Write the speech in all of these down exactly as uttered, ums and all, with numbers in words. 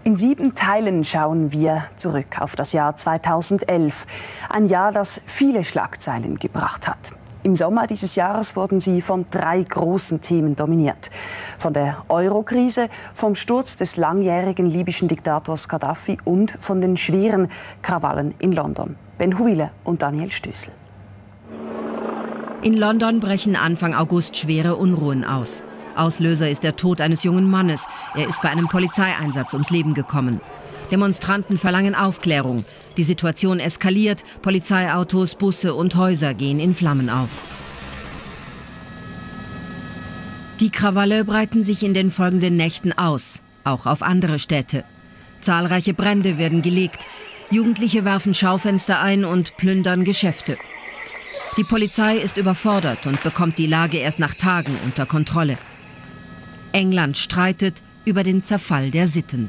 In sieben Teilen schauen wir zurück auf das Jahr zweitausendelf. Ein Jahr, das viele Schlagzeilen gebracht hat. Im Sommer dieses Jahres wurden sie von drei großen Themen dominiert. Von der Euro-Krise, vom Sturz des langjährigen libyschen Diktators Gaddafi und von den schweren Krawallen in London. Ben Huile und Daniel Stößel. In London brechen Anfang August schwere Unruhen aus. Auslöser ist der Tod eines jungen Mannes. Er ist bei einem Polizeieinsatz ums Leben gekommen. Demonstranten verlangen Aufklärung. Die Situation eskaliert. Polizeiautos, Busse und Häuser gehen in Flammen auf. Die Krawalle breiten sich in den folgenden Nächten aus, auch auf andere Städte. Zahlreiche Brände werden gelegt. Jugendliche werfen Schaufenster ein und plündern Geschäfte. Die Polizei ist überfordert und bekommt die Lage erst nach Tagen unter Kontrolle. England streitet über den Zerfall der Sitten.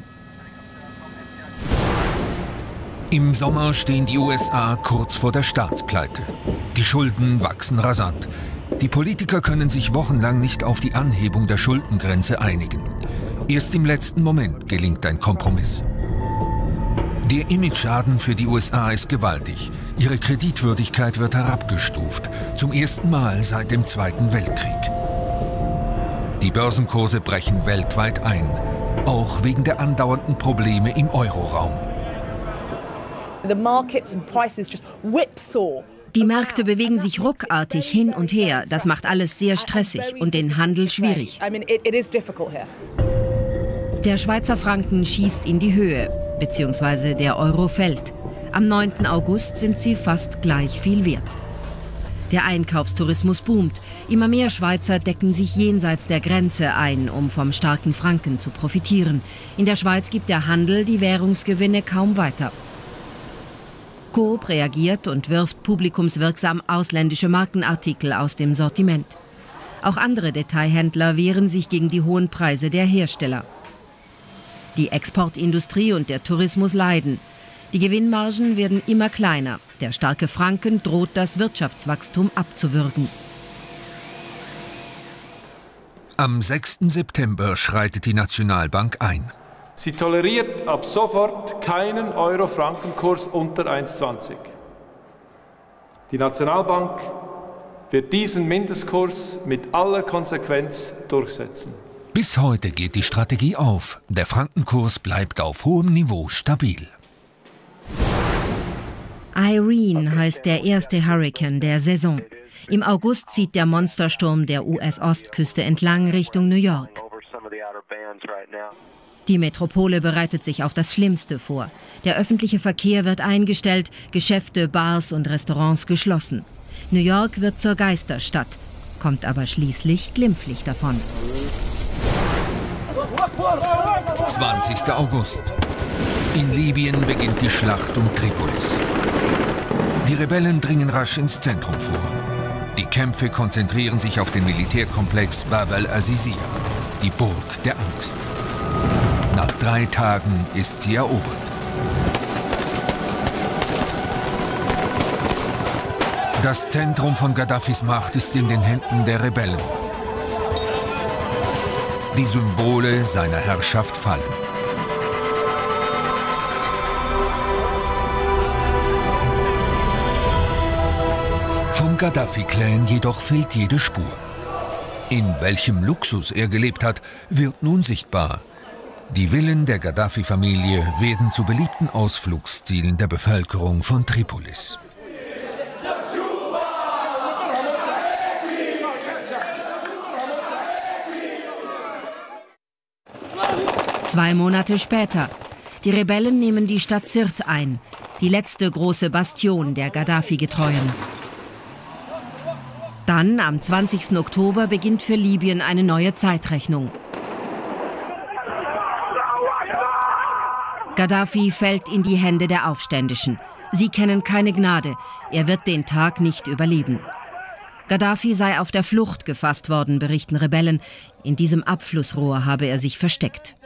Im Sommer stehen die U S A kurz vor der Staatspleite. Die Schulden wachsen rasant. Die Politiker können sich wochenlang nicht auf die Anhebung der Schuldengrenze einigen. Erst im letzten Moment gelingt ein Kompromiss. Der Imageschaden für die U S A ist gewaltig. Ihre Kreditwürdigkeit wird herabgestuft, zum ersten Mal seit dem Zweiten Weltkrieg. Die Börsenkurse brechen weltweit ein, auch wegen der andauernden Probleme im Euroraum. Die Märkte bewegen sich ruckartig hin und her. Das macht alles sehr stressig und den Handel schwierig. Der Schweizer Franken schießt in die Höhe, beziehungsweise der Euro fällt. Am neunten August sind sie fast gleich viel wert. Der Einkaufstourismus boomt. Immer mehr Schweizer decken sich jenseits der Grenze ein, um vom starken Franken zu profitieren. In der Schweiz gibt der Handel die Währungsgewinne kaum weiter. Coop reagiert und wirft publikumswirksam ausländische Markenartikel aus dem Sortiment. Auch andere Detailhändler wehren sich gegen die hohen Preise der Hersteller. Die Exportindustrie und der Tourismus leiden. Die Gewinnmargen werden immer kleiner. Der starke Franken droht das Wirtschaftswachstum abzuwürgen. Am sechsten September schreitet die Nationalbank ein. Sie toleriert ab sofort keinen Euro-Franken-Kurs unter eins Komma zwanzig. Die Nationalbank wird diesen Mindestkurs mit aller Konsequenz durchsetzen. Bis heute geht die Strategie auf. Der Frankenkurs bleibt auf hohem Niveau stabil. Irene heißt der erste Hurrikan der Saison. Im August zieht der Monstersturm der U S-Ostküste entlang Richtung New York. Die Metropole bereitet sich auf das Schlimmste vor. Der öffentliche Verkehr wird eingestellt, Geschäfte, Bars und Restaurants geschlossen. New York wird zur Geisterstadt, kommt aber schließlich glimpflich davon. zwanzigster August. In Libyen beginnt die Schlacht um Tripolis. Die Rebellen dringen rasch ins Zentrum vor. Die Kämpfe konzentrieren sich auf den Militärkomplex Bab al-Azizia, die Burg der Angst. Nach drei Tagen ist sie erobert. Das Zentrum von Gaddafis Macht ist in den Händen der Rebellen. Die Symbole seiner Herrschaft fallen. Vom Gaddafi-Clan jedoch fehlt jede Spur. In welchem Luxus er gelebt hat, wird nun sichtbar. Die Villen der Gaddafi-Familie werden zu beliebten Ausflugszielen der Bevölkerung von Tripolis. Zwei Monate später. Die Rebellen nehmen die Stadt Sirte ein, die letzte große Bastion der Gaddafi-Getreuen. Dann, am zwanzigsten Oktober, beginnt für Libyen eine neue Zeitrechnung. Gaddafi fällt in die Hände der Aufständischen. Sie kennen keine Gnade. Er wird den Tag nicht überleben. Gaddafi sei auf der Flucht gefasst worden, berichten Rebellen. In diesem Abflussrohr habe er sich versteckt.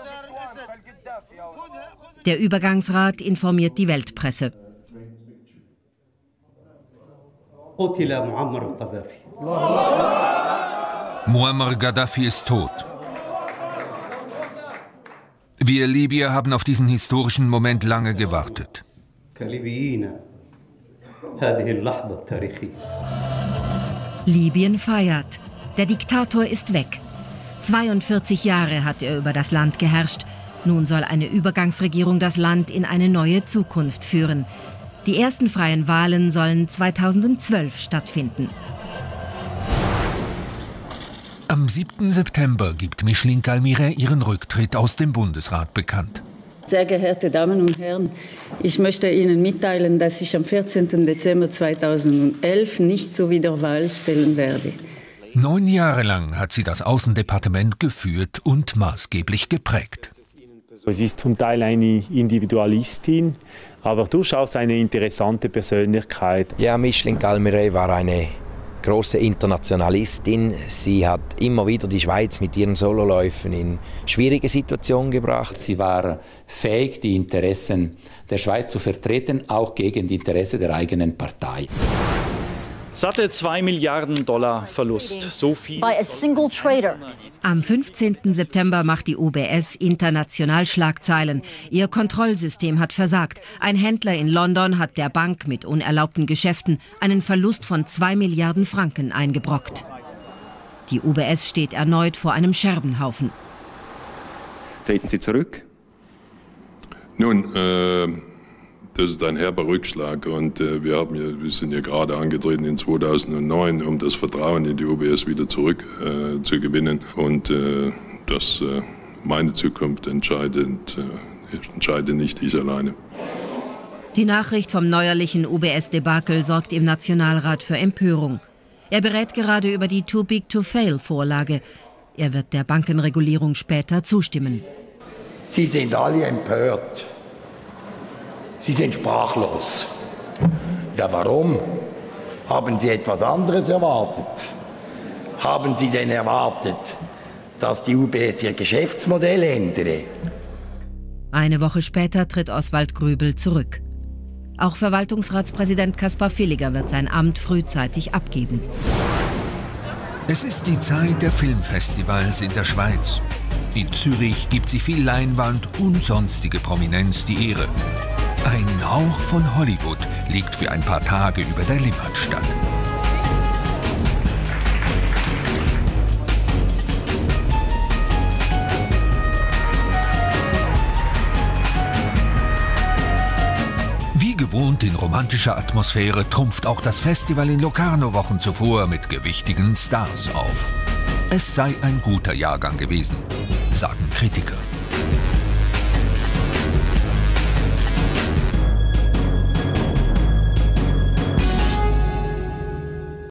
Der Übergangsrat informiert die Weltpresse. Muammar Gaddafi ist tot. Wir Libyer haben auf diesen historischen Moment lange gewartet. Libyen feiert. Der Diktator ist weg. zweiundvierzig Jahre hat er über das Land geherrscht. Nun soll eine Übergangsregierung das Land in eine neue Zukunft führen. Die ersten freien Wahlen sollen zweitausendzwölf stattfinden. Am siebten September gibt Micheline Galmire ihren Rücktritt aus dem Bundesrat bekannt. Sehr geehrte Damen und Herren, ich möchte Ihnen mitteilen, dass ich am vierzehnten Dezember zweitausendelf nicht zur Wiederwahl stellen werde. Neun Jahre lang hat sie das Außendepartement geführt und maßgeblich geprägt. Sie ist zum Teil eine Individualistin, aber durchaus eine interessante Persönlichkeit. Ja, Micheline Galmire war eine große Internationalistin. Sie hat immer wieder die Schweiz mit ihren Sololäufen in schwierige Situationen gebracht. Sie war fähig, die Interessen der Schweiz zu vertreten, auch gegen die Interessen der eigenen Partei. Satte zwei Milliarden Dollar Verlust. So viel. Am fünfzehnten September macht die U B S international Schlagzeilen. Ihr Kontrollsystem hat versagt. Ein Händler in London hat der Bank mit unerlaubten Geschäften einen Verlust von zwei Milliarden Franken eingebrockt. Die U B S steht erneut vor einem Scherbenhaufen. Treten Sie zurück? Nun, äh, das ist ein herber Rückschlag und äh, wir, haben ja, wir sind ja gerade angetreten in zweitausendneun, um das Vertrauen in die U B S wieder zurück äh, zu gewinnen. Und äh, das äh, meine Zukunft entscheidet, äh, entscheide nicht ich alleine. Die Nachricht vom neuerlichen U B S-Debakel sorgt im Nationalrat für Empörung. Er berät gerade über die Too-Big-to-Fail-Vorlage. Er wird der Bankenregulierung später zustimmen. Sie sind alle empört. Sie sind sprachlos. Ja, warum? Haben Sie etwas anderes erwartet? Haben Sie denn erwartet, dass die U B S ihr Geschäftsmodell ändere? Eine Woche später tritt Oswald Grübel zurück. Auch Verwaltungsratspräsident Kaspar Villiger wird sein Amt frühzeitig abgeben. Es ist die Zeit der Filmfestivals in der Schweiz. In Zürich gibt sich viel Leinwand und sonstige Prominenz die Ehre. Ein Hauch von Hollywood liegt für ein paar Tage über der Limmatstadt. Wie gewohnt in romantischer Atmosphäre trumpft auch das Festival in Locarno Wochen zuvor mit gewichtigen Stars auf. Es sei ein guter Jahrgang gewesen, sagen Kritiker.